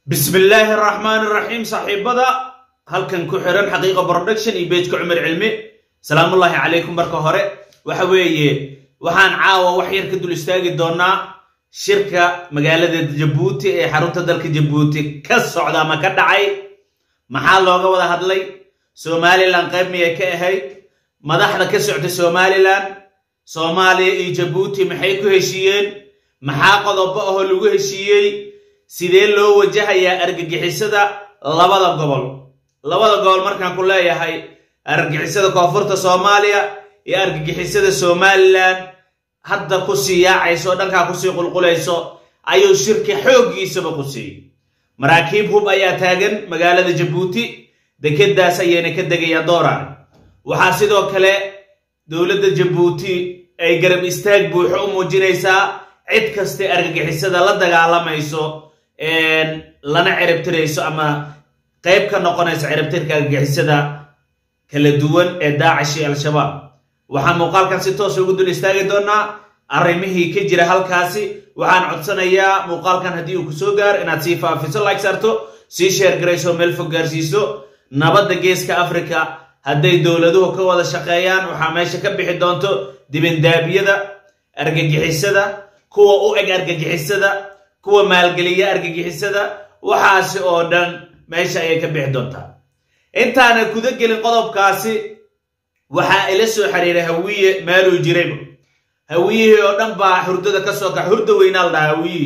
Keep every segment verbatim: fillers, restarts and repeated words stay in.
بسم الله الرحمن الرحيم صاحبada halkan ku xiran xaqiiqo production iyo page Umar Cilmi salaam Allah alaykum marka hore waxa weeye waxaan caawa wax yar ka dul istaagi doonaa shirka magaalada Djibouti ee xarunta dalka Djibouti ka socda ma ka dhacay maxaa looga wada hadlay Somaliland qayb miyay ka ahayd madaxda ka socda Somaliland Soomaaliya iyo Djibouti maxay ku heshiiyeen maxaa qodobo ah oo lagu heshiiyay sidee loo wajahayaa argagixisada labada gobol labada gobol markaan ku leeyahay argagixisada koonfurta Soomaaliya iyo argagixisada Somaliland hadda ku siyaacayso dhanka ku sii qulqulayso ayuu shirki xoogiisaba ku sii maraakiib hub ayaa taagan magaalada Djibouti dekedaas ayayna ka degayaan dooraan waxa sidoo kale dawladda Djibouti ay garab istaag buuxo u muujinaysaa cid kasta argagixisada la dagaalamayso een lana ciribtirayso ama qayb ka noqonayso ciribtirka argagixisada kala duwan ee Daesh iyo Al-Shabaab waxaan muuqaalkan si toos ugu dul istaagi doonaa arrimihii ka jira halkaasi waxaan codsanayaa muuqaalkan hadii uu ku soo gaar inaad si faafiso like sarto si share garayso meel fog gaarsiiso nabadda geeska Afrika haday dawladuhu ka wada shaqeeyaan waxa meesha ka bixi doonto dibindaabiyada argagixisada kuwa u eg argagixisada kuwa maalgeliya argagixisada waxaasi oo dhan meesha ay ka bixi doontaa intaana kuda gelin qodobkaasi waxa ila soo xiriiray hawiye maalu jirayba hawiye oo dhan baa hurdada ka soo ka hurdo weynaal hawiye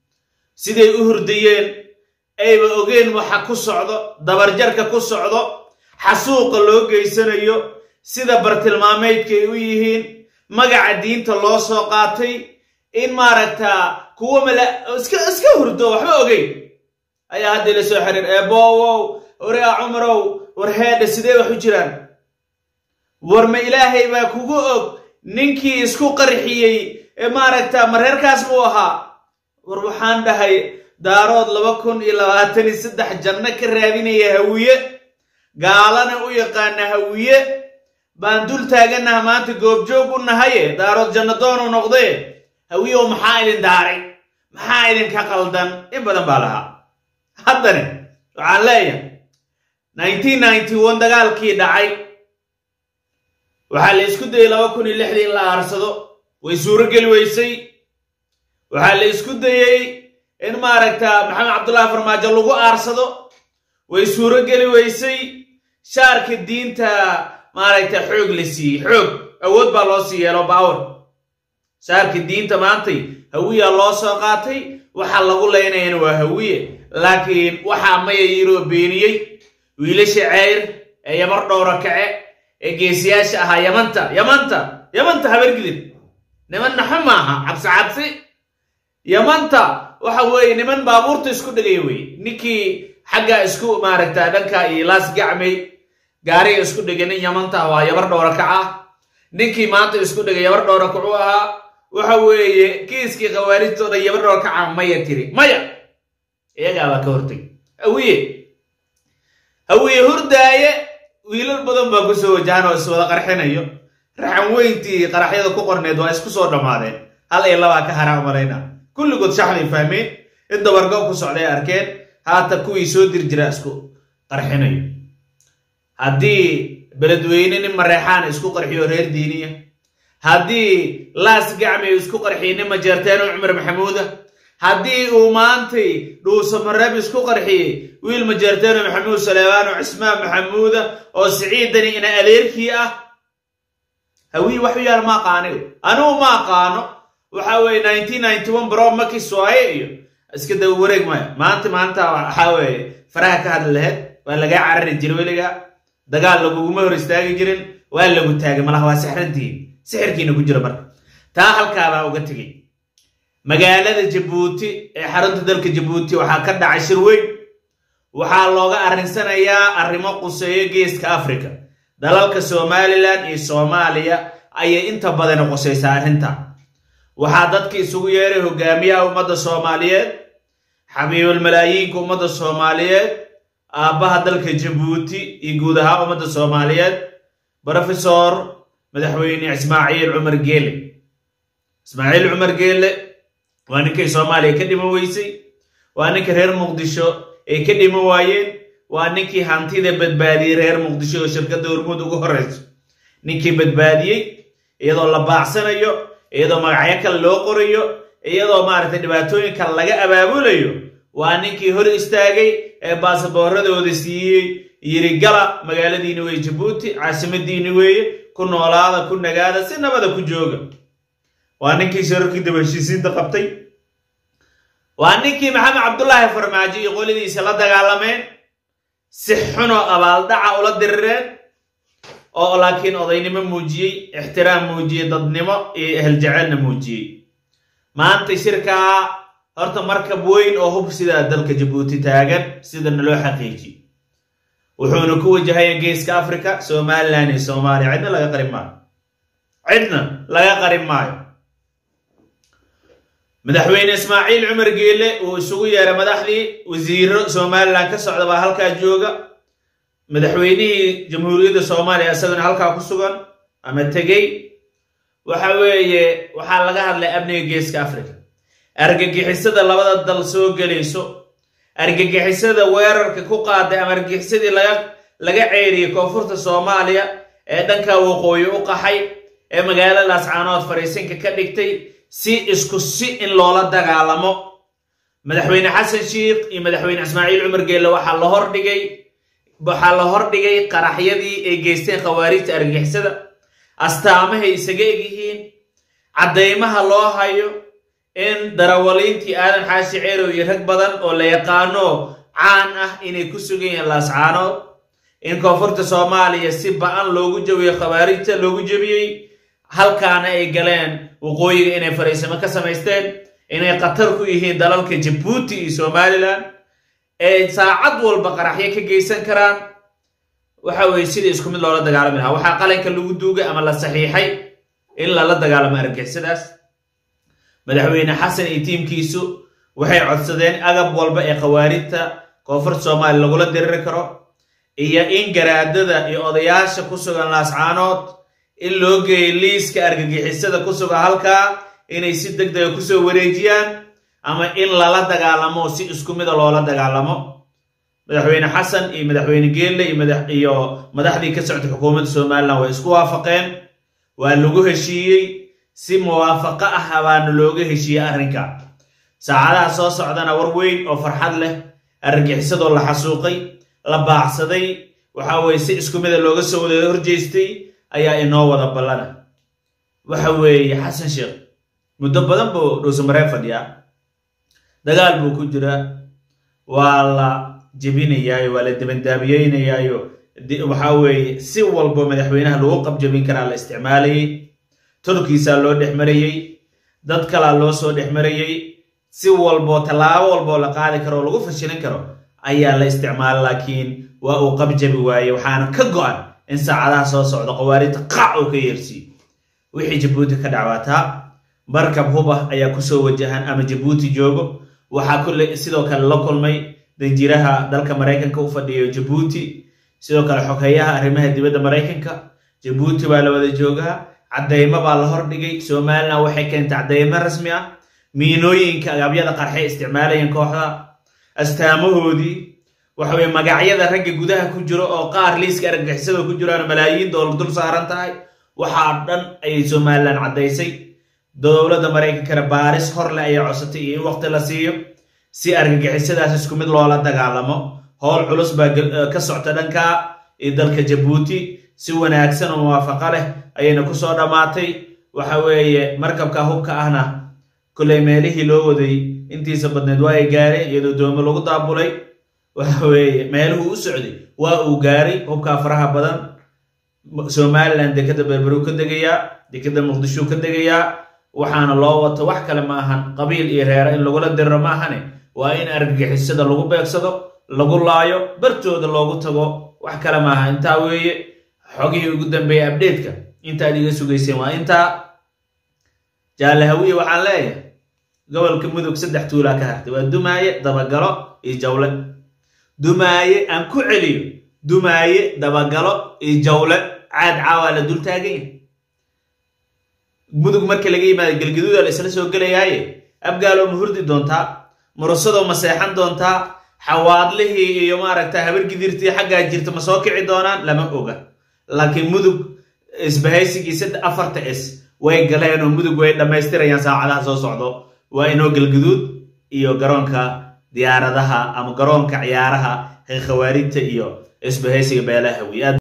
siday u hurdiyeen ayba ogeen waxa ku socdo dabarjarka ku socdo xasuuqa loo geysanayo sida bartilmaameedkay u yihiin magaca diinta loo soo qaatay in maaragta kuwa mala iska iska hurdo waxba ogeyn ayaa hadda la soo xiriir ee boowow oraa umrow war heeda sidee wax u jiraan war ma ilaahay baa kugu og ninkii isku qarxiyay ee maaragta mareerkaas buu ahaa war waxaan dhahay daarood laba kun iyo labaatan iyo saddex janno ka raadinaya hawiye gaalana u yaqaan hawiye baan dul taaganahay maanta goobjoog u nahay daarood janno doon u noqday hawiyo maxaa idin daaray maxaa idin ka qaldan in badan baa lahaa haddana waxaan leeyahay nineteen ninety-one dagaalkii dhacay waxaa la isku dayay laba kun iyo lixdan in la aarsado way suuro geli weysay waxaa la isku dayay in maaragta maxamed cabdullaahi farmaajo lagu aarsado way suuro geli weysay shaarka diinta maaragta xoog la siiyey xoog awood baa loo sii yeelo power shaarka diinta maantay hawiya loo soo qaatay waxa lagu leeyahay waa hawiye laakiin waxa ma yiro beeniyay wiilasha ceeyr ee yamar dhowra kace ee geesiyaasha ah yamanta yamanta yamanta habargidin niman naxmaaha cabsi cabsi yamanta waxa weey niman baabuurta isku dhigay weey ninkii xagga isku maaragta dhanka iyo laas gacmay gaari isku dhigay yamanta waa yamar dhowra kaca ninkii maanta isku dhigay yamar dhowra kacu ahaa waxa weeye kiiskii qawaaridooda yaba dhowr ka caamaya tiri maya iyaga baa ka hortay hawiye hawiye hurdaaye wiilal badan baa ku soo wajahan oo iswada qarxinayo raxan weyntii qaraxyada ku qorneed waa isku soo dhamaadeen hal iyo laba ka haraa marayna kulligood shaxay fahmeen in dabargo ku socday arkeen haata kuwii soo dir jira isku qarxinayo haddii beledweyne nin mareexaan isku qarxiyo reer diiniya haddii laas gacmay isku qarxiyay ma jeerteen Umar Maxamuud haddii uu maantay dhuuso marab isku qarxiyay wiil ma jeerteen Maxamuud Salawaan oo Ismaan Maxamuud oo Saciidani ina adeerkii ah hawi wax yar ma qaano anoo ma qaano waxa way nineteen ninety-one bro ma ki sooyay iyo iska daw wareeg ma maanta maanta waxa way faraha ka hadlahayd waa laga carari jiray weliga dagaal lagu ma hor istaagi jirin waa lagu taagay malaha waa sixrantii sixirkiina ku jira marka taa halka baa uga tagay magaalada Djibouti ee xarunta dalka Djibouti waxa ka dhacay shir weyn waxa looga arinsanayaa arrimo quseeyo geeska Afrika dalalka Somaliland iyo Soomaaliya ay inta badan quseysaa arrinta waxa dadka isugu yeeray hogaamiyaha ummadda Soomaaliyeed xabiibul malaayiinka ummadda Soomaaliyeed aabaha dalka Djibouti iyo guud ahaan ummadda Soomaaliyeed professor madaxweyne Ismaaciil Umar Geele Ismaaciil Umar Geele waa ninkii Soomaaliya ka dhiman weysay waa ninka reer muqdisho ay ka dhimo waayeen waa ninkii hantida badbaadiyey reer muqdisho oo shirkadda hormuud ugu horeyso ninkii badbaadiyey iyadoo la baacsanayo iyadoo magacyo kale loo qorayo iyadoo maaragtay dhibaatooyinka laga abaabulayo waa ninkii hor istaagay ee baasaboorradooda siiyey yiri gala magaaladiina way Djibouti caasimadiina weeye ku noolaada ku nagaada si nabada ku jooga waa ninkii shirkii dabashiisiinta qabtay waa ninkii Maxamed Cabdullaahi Farmaajo iyo qoladiisa la dagaalameen si xun oo abaaldhaca ula dirireen oo laakiin odaynimo muujiyey ixtiraam muujiyey dadnimo iyo ehl jaceelna muujiyey maanta shirka horta markab weyn oo hub sida dalka Djibouti taagan sida loo xaqiijiyay wuxuuna ku wajahay geeska Afrika Soomaaliland iyo Soomaaliya cidna laga qarin maayo cidna laga qarin maayo madaxweyne Ismaaciil Cumar Geele oo isugu yeeray madaxdii wasiiro Soomaaliland ka socda baa halka jooga madaxweynihii jamhuuriyadda Soomaaliya asagana halka ku sugan ama tagay waxa weeye waxa laga hadlay amniga geeska Afrika argagixisada labada dal soo galayso argagixisada weerarka ku qaaday ama argagixisadii laga laga ceeriyay koonfurta Soomaaliya ee dhanka waqooyi u qaxay ee magaalada Laascaanood Fariisinka ka dhigtay si isku si in loola dagaalamo madaxweyne Xasan Sheikh iyo madaxweyne Ismaaciil Cumar Geele waxa la hor dhigay waxa la hor dhigay qaraxyadii ay geysteen khawaarijta argagixisada astaamaha isaga egyihiin cadeymaha loo hayo in darawaliintii aadan xaashi ceerow iyo rag badan oo la yaqaano caan ah inay ku sugan yihiin Laascaanood in koonfurta Soomaaliya si ba'an loogu jawiyo khawaarijta loogu jabiyay halkaana ay galeen waqooyiga inay fariisimo ka samaysteen inay qatar ku yihiin dalalka Djibouti iyo Somaliland ee saacad walba qaraxyo ka geysan karaan waxa way sidii isku mid loola dagaalami lahaa waxa qalanka lagu duugay ama la saxiixay in la la dagaalamo argagixisadaas madaxweyne Xasan iyo tiimkiisu waxay codsadeen agab walba ee khawaarijta koonfurta Soomaaliya lagu la diriri karo iyo in garaadada iyo odayaasha ku sugan Laascaanood in loo geeyo liiska argagixisada ku sugan halka inay si degdeg ah ku soo wareejiyaan ama in la la dagaalamo si isku mid ah loola dagaalamo madaxweyne Xasan iyo madaxweyne Geele iyo madax iyo madaxdii ka socday xukuumadda Soomaaliland way isku waafaqeen waa lagu heshiiyay si muwaafaqo ah baan looga heshiiyay arrinka saacadaha soo socdana war weyn oo farxad leh argagixisada la xasuuqay la baacsaday waxa way si isku mid ah looga soo wada horjeestay ayaa inoo wada balana waxa weeye Xasan Sheikh muddo badan buu Dhuusamareeb fadhiya dagaal buu ku jira waa la jabinayaa waa la dabandaabiyeynaya waxa weeye si walba madaxweynaha lagu qabjabin karaa la isticmaalay turkiisa loo dhexmarayay dad kala loo soo dhexmarayay si walba talaabo walba la qaadi karo lagu fashilin karo ayaa la isticmaal laakiin waa uu qabjabi waaye waxaana ka go'an in saacadaha soo socdo qawaarinta qac oo ka yeersi wixii Djibouti ka dhacwata markab huba ayaa ku soo wajahan ama Djibouti joogo waxa kulli sidoo kale la kulmay danjiraha dalka Mareykanka u fadhiyo Djibouti sidoo kale xogeeyaha arrimaha dibadda Mareykanka Djibouti baa la wada joogaa cadeymo baa la hor dhigay Soomaaliland waxay keentay cadeymo rasmi ah miinooyinka agabyada qarxay isticmaalayeen kooxda astaamahoodii waxa way magacyada ragga gudaha ku jiro oo qaar liiska argagixisada ku jiraan malaayiin doolar dul saaran tahay waxa dhan ay Soomaaliland cadeysay dowladda Mareykanka baaris hor la ay codsatay in waqti la siiyo si argagixisadaas isku mid loola dagaalamo howl culus baa ka socda dhanka ee dalka Djibouti si wanaagsan oo muwaafaqo leh ayayna ku soo dhamaatay waxa weeye markabka hubka ahna kulay meelihii loo waday intiisa badneed waa ay gaaray iyadoo doomo lagu daabulay waxa weeye meeluhu u socday waa uu gaaray hubka faraha badan Somaliland dekada Berbera ka degaya dekada Muqdisho ka degaya waxaana loo wato wax kale ma ahan qabiil iyo reer in lagu la dirro ma ahane waa in argagixisada lagu beegsado lagu laayo bartooda loogu tago wax kale ma aha inta weeye xogihii ugu dambeeyay update-ka inta adiga sugayseen waa inta jaalahawiye waxaan leeyahay gobolka Mudug saddex tuula ka hartay waa Dumaaye Dabagalo iyo Jawle Dumaaye aan ku celiyo Dumaaye Dabagalo iyo Jawle caad caawa la dul taagay Mudug markii laga yimaado galgaduud la isla soo galayay abgaalo muhurdi doonta مرصدو مسيحان دونتا حوادله iyo maaragta habar gidirtii xagga jirta ma soo kici doonaan lama oga laakiin mudug isbahaysigiisa afarta is way galeen oo mudug way dhameystirayaan saacadaha soo socdo waa inoo galgaduud iyo garoonka diyaaradaha ama garoonka ciyaaraha ee khawaarijta iyo isbahaysiga beelaha